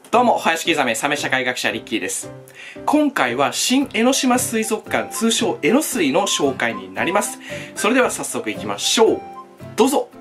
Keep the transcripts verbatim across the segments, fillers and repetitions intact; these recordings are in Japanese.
どうも、林木ザメ、サメ社会学者リッキーです。今回は新江ノ島水族館、通称江ノ水の紹介になります。それでは早速行きましょう。どうぞ。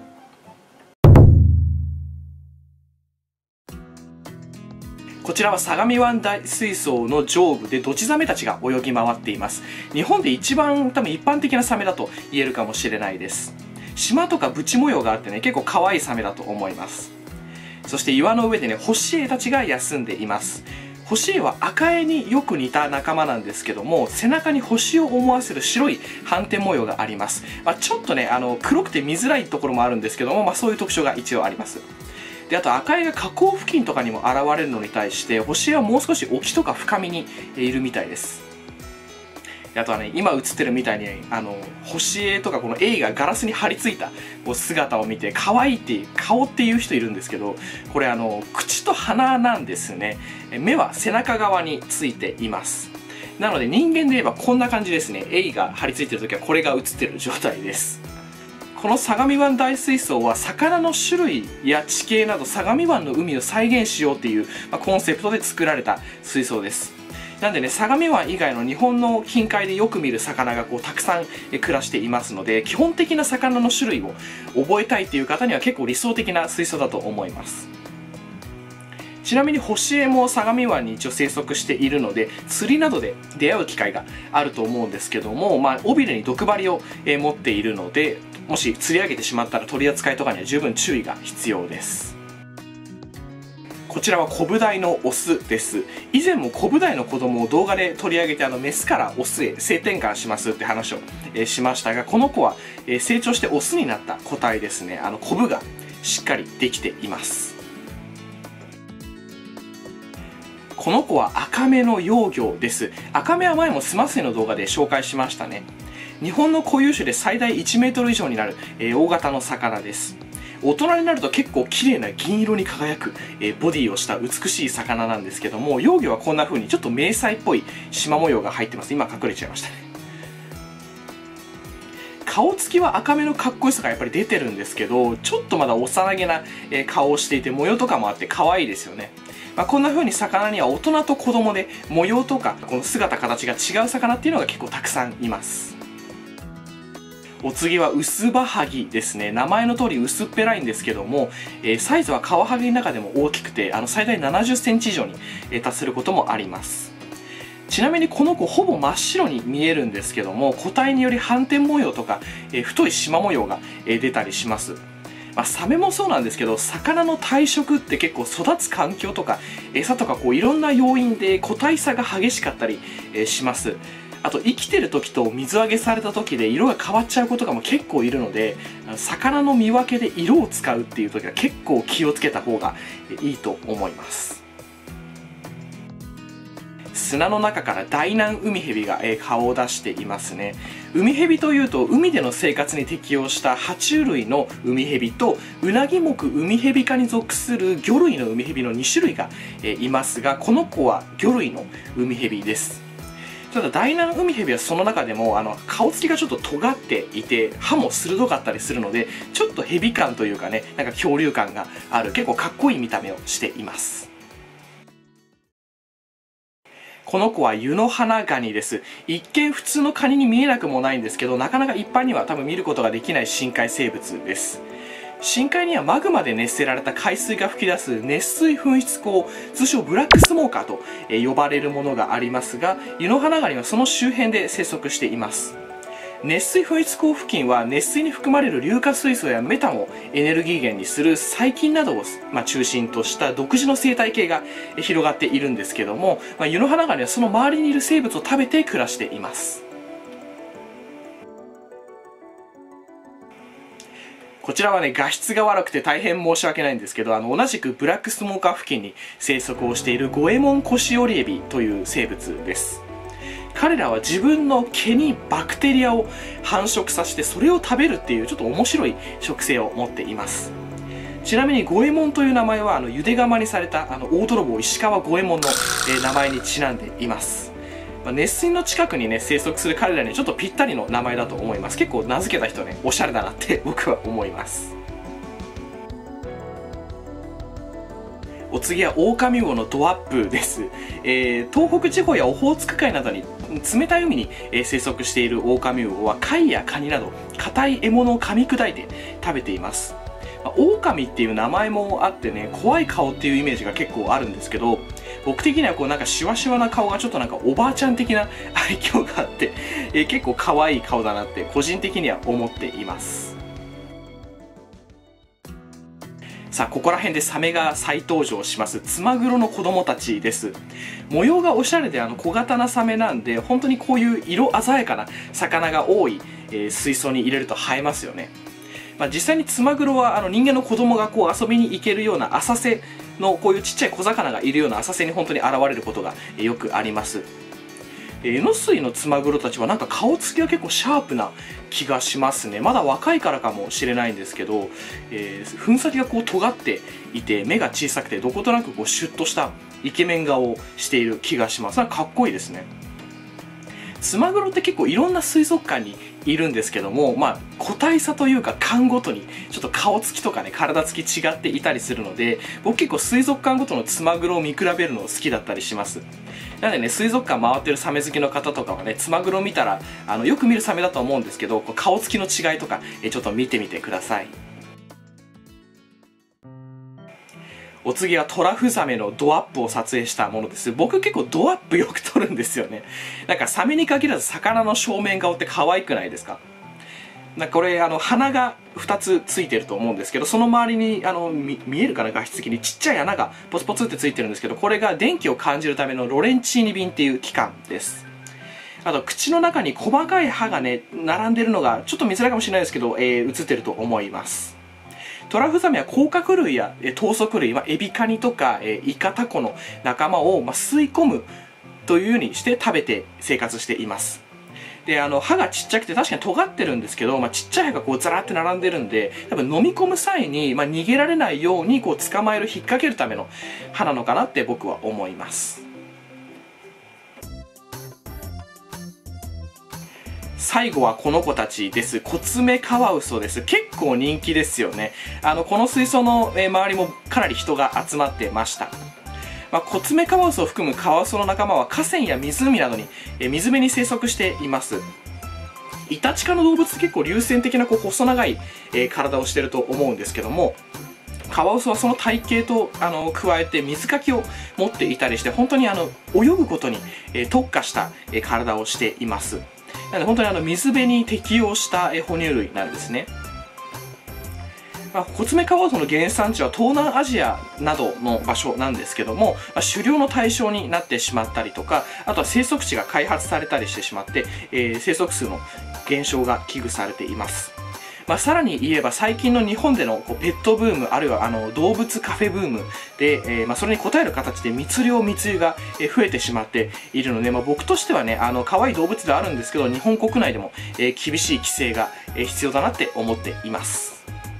こちらは相模湾大水槽の上部でドチザメたちが泳ぎ回っています。日本で一番多分一般的なサメだと言えるかもしれないです。島とかブチ模様があってね、結構可愛いサメだと思います。そして岩の上でね、ホシエイたちが休んでいます。ホシエイはアカエイによく似た仲間なんですけども、背中に星を思わせる白い斑点模様があります。まあ、ちょっとね、あの黒くて見づらいところもあるんですけども、まあ、そういう特徴が一応あります。で、あとアカエイが河口付近とかにも現れるのに対して、ホシエイはもう少し沖とか深みにいるみたいです。あとはね、今映ってるみたいに、あの、ホシエイとかこのエイがガラスに張り付いたこう姿を見て、可愛いっていう、顔っていう人いるんですけど、これあの、口と鼻なんですね。目は背中側についています。なので人間で言えばこんな感じですね。エイが張り付いてる時はこれが映ってる状態です。この相模湾大水槽は魚の種類や地形など相模湾の海を再現しようっていう、まあ、コンセプトで作られた水槽です。なんでね、相模湾以外の日本の近海でよく見る魚がこうたくさん暮らしていますので、基本的な魚の種類を覚えたいっていう方には結構理想的な水槽だと思います。ちなみにホシエイも相模湾に一応生息しているので、釣りなどで出会う機会があると思うんですけども、まあ、尾びれに毒針を持っているので、もし釣り上げてしまったら取り扱いとかには十分注意が必要です。こちらはコブダイのオスです。以前もコブダイの子供を動画で取り上げて、あのメスからオスへ性転換しますって話を、えー、しましたが、この子は、えー、成長してオスになった個体ですね。あのコブがしっかりできています。この子はアカメの幼魚です。アカメは前もスマスイの動画で紹介しましたね。日本の固有種で最大いちメートル以上になる、えー、大型の魚です。大人になると結構綺麗な銀色に輝く、えー、ボディをした美しい魚なんですけども、幼魚はこんな風にちょっと迷彩っぽい縞模様が入ってます。今隠れちゃいましたね。顔つきはアカメのかっこよさがやっぱり出てるんですけど、ちょっとまだ幼げな、えー、顔をしていて、模様とかもあって可愛いですよね。まあ、こんな風に魚には大人と子供で模様とかこの姿形が違う魚っていうのが結構たくさんいます。お次はウスバハギですね。名前の通り薄っぺらいんですけども、えー、サイズはカワハギの中でも大きくて、あの最大ななじゅっセンチ以上に、えー、達することもあります。ちなみにこの子ほぼ真っ白に見えるんですけども、個体により斑点模様とか、えー、太い縞模様が、えー、出たりします。まあ、サメもそうなんですけど、魚の体色って結構育つ環境とか餌とかこういろんな要因で個体差が激しかったり、えー、します。あと生きてる時と水揚げされた時で色が変わっちゃうことがも結構いるので、魚の見分けで色を使うっていう時は結構気をつけた方がいいと思います。砂の中から大南ウミヘビが顔を出していますね。ウミヘビというと海での生活に適応した爬虫類のウミヘビとウナギ目ウミヘビ科に属する魚類のウミヘビのに種類がいますが、この子は魚類のウミヘビです。ただ大南ウミヘビはその中でもあの顔つきがちょっと尖っていて、歯も鋭かったりするので、ちょっとヘビ感というかね、なんか恐竜感がある結構かっこいい見た目をしています。この子はユノハナガニです。一見普通のカニに見えなくもないんですけど、なかなか一般には多分見ることができない深海生物です。深海にはマグマで熱せられた海水が噴き出す熱水噴出孔、通称ブラックスモーカーと呼ばれるものがありますが、ユノハナガニはその周辺で生息しています。熱水噴出孔付近は熱水に含まれる硫化水素やメタンをエネルギー源にする細菌などを、まあ、中心とした独自の生態系が広がっているんですけども、まあ、ユノハナガニはその周りにいる生物を食べて暮らしています。こちらはね、画質が悪くて大変申し訳ないんですけど、あの同じくブラックスモーカー付近に生息をしているゴエモンコシオリエビという生物です。彼らは自分の毛にバクテリアを繁殖させてそれを食べるっていうちょっと面白い食性を持っています。ちなみにゴエモンという名前はあのゆで釜にされたあの大泥棒石川五右衛門の、えー、名前にちなんでいます。まあ、熱水の近くにね生息する彼らにちょっとぴったりの名前だと思います。結構名付けた人ねおしゃれだなって僕は思います。 お次はオオカミウオのドアップです。えー、東北地方やオホーツク海などに冷たい海に、えー、生息しているオオカミウオは貝やカニなど硬い獲物を噛み砕いて食べています。まあ、オオカミっていう名前もあってね、怖い顔っていうイメージが結構あるんですけど、僕的にはこうなんかシワシワな顔がちょっとなんかおばあちゃん的な愛嬌があって、えー、結構可愛い顔だなって個人的には思っています。さあ、ここら辺でサメが再登場します。ツマグロの子供たちです。模様がおしゃれであの小型なサメなんで、本当にこういう色鮮やかな魚が多い、えー、水槽に入れると映えますよね。まあ、実際にツマグロはあの人間の子供がこう遊びに行けるような浅瀬のこういうちっちゃい小魚がいるような浅瀬に本当に現れることがよくあります。エノスイのツマグロたちはなんか顔つきが結構シャープな気がしますね。まだ若いからかもしれないんですけど、えー、吻先がこう尖っていて目が小さくてどことなくこうシュッとしたイケメン顔をしている気がします。なんかかっこいいですね。ツマグロって結構いろんな水族館にいるんですけども、まあ個体差というか館ごとにちょっと顔つきとかね体つき違っていたりするので、僕結構水族館ごとのツマグロを見比べるの好きだったりします。なのでね、水族館回ってるサメ好きの方とかはね、ツマグロ見たらあのよく見るサメだと思うんですけど、こう顔つきの違いとかえちょっと見てみてください。お次はトラフザメのドアップを撮影したものです。僕結構ドアップよく撮るんですよね。なんかサメに限らず魚の正面顔って可愛くないですか？なんかこれあの鼻がふたつついてると思うんですけど、その周りにあの 見, 見えるかな、画質的にちっちゃい穴がポツポツってついてるんですけど、これが電気を感じるためのロレンチーニ瓶っていう器官です。あと口の中に細かい歯がね並んでるのがちょっと見づらいかもしれないですけど、えー、映ってると思います。トラフザメは甲殻類や頭足類、まあ、エビカニとか、えー、イカタコの仲間を、まあ、吸い込むというようにして食べて生活しています。で、あの歯がちっちゃくて確かに尖ってるんですけど、まあ、ちっちゃい歯がこうザラって並んでるんで、多分飲み込む際に、まあ、逃げられないようにこう捕まえる引っ掛けるための歯なのかなって僕は思います。最後はこの子たちです。コツメカワウソです。結構人気ですよね。あのこの水槽の周りもかなり人が集まってました。まあ、コツメカワウソを含むカワウソの仲間は河川や湖などに水辺に生息しています。イタチ科の動物って結構流線的なこう細長い体をしていると思うんですけども、カワウソはその体型とあの加えて水かきを持っていたりして、本当にあの泳ぐことに特化した体をしています。なので本当にあの水辺に適応した哺乳類なんですね。まあ、コツメカワウソの原産地は東南アジアなどの場所なんですけども、まあ、狩猟の対象になってしまったりとか、あとは生息地が開発されたりしてしまって、えー、生息数の減少が危惧されています。まあ、さらに言えば最近の日本でのこうペットブーム、あるいはあの動物カフェブームで、えーまあ、それに応える形で密猟密輸が増えてしまっているので、まあ、僕としてはね、あの可愛い動物ではあるんですけど、日本国内でも、えー、厳しい規制が、えー、必要だなって思っています。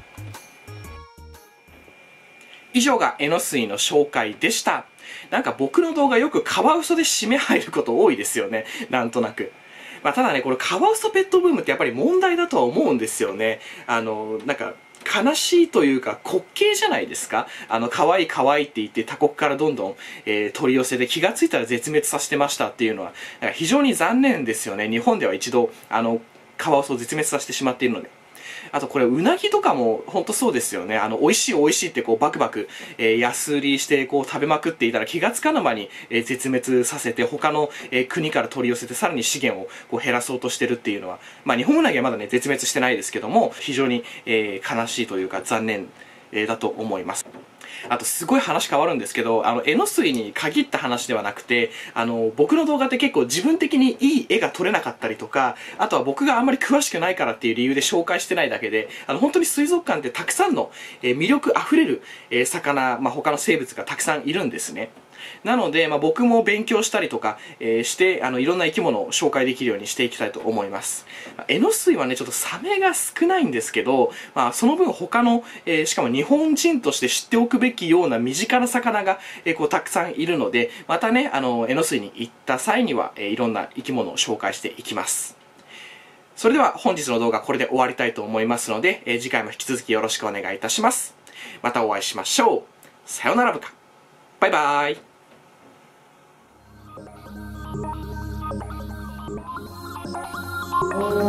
以上がエノスイの紹介でした。なんか僕の動画よくカワウソで締め入ること多いですよね、なんとなく。まあ、ただね、これカワウソペットブームってやっぱり問題だとは思うんですよね。あの、なんか、悲しいというか滑稽じゃないですか。あの、可愛い可愛いって言って他国からどんどん、えー、取り寄せで気がついたら絶滅させてましたっていうのは、なんか非常に残念ですよね。日本では一度、あの、カワウソを絶滅させてしまっているので。あとこれうなぎとかも本当そうですよね。あの美味しい美味しいってこうバクバク、えー、安売りしてこう食べまくっていたら気がつかぬ間に、えー、絶滅させて他の、えー、国から取り寄せてさらに資源をこう減らそうとしてるっていうのは、まあ日本うなぎはまだね絶滅してないですけども、非常に、えー、悲しいというか残念、えー、だと思います。あとすごい話変わるんですけど、あのエノスイに限った話ではなくて、あの僕の動画って結構自分的にいい絵が撮れなかったりとか、あとは僕があんまり詳しくないからっていう理由で紹介してないだけで、あの本当に水族館ってたくさんの、えー、魅力あふれる、えー、魚、まあ、他の生物がたくさんいるんですね。なので、まあ、僕も勉強したりとか、えー、してあのいろんな生き物を紹介できるようにしていきたいと思います。エノスイはねちょっとサメが少ないんですけど、まあ、その分他の、えー、しかも日本人として知っておくべきような身近な魚が、えー、こうたくさんいるので、またねあのエノスイに行った際には、えー、いろんな生き物を紹介していきます。それでは本日の動画これで終わりたいと思いますので、えー、次回も引き続きよろしくお願いいたします。またお会いしましょう。さよならぶか。 バイバイ。 お